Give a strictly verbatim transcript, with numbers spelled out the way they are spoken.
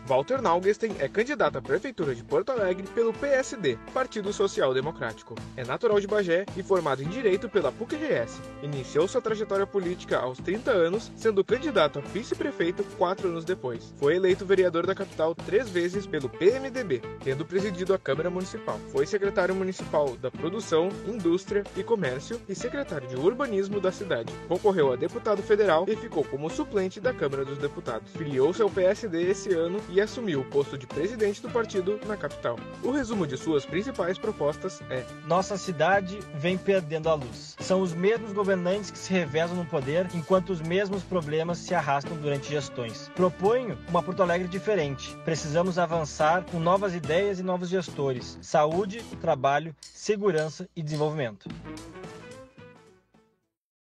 Walter Naugesten é candidato à Prefeitura de Porto Alegre pelo P S D, Partido Social Democrático. É natural de Bagé e formado em Direito pela P U C R S. Iniciou sua trajetória política aos trinta anos, sendo candidato a vice-prefeito quatro anos depois. Foi eleito vereador da capital três vezes pelo P M D B, tendo presidido a Câmara Municipal. Foi secretário municipal da Produção, Indústria e Comércio e secretário de Urbanismo da cidade. Concorreu a deputado federal e ficou como suplente da Câmara dos Deputados. Filiou-se ao P S D esse ano e assumiu o posto de presidente do partido na capital. O resumo de suas principais propostas é: nossa cidade vem perdendo a luz. São os mesmos governantes que se revezam no poder, enquanto os mesmos problemas se arrastam durante gestões. Proponho uma Porto Alegre diferente. Precisamos avançar com novas ideias e novos gestores. Saúde, trabalho, segurança e desenvolvimento.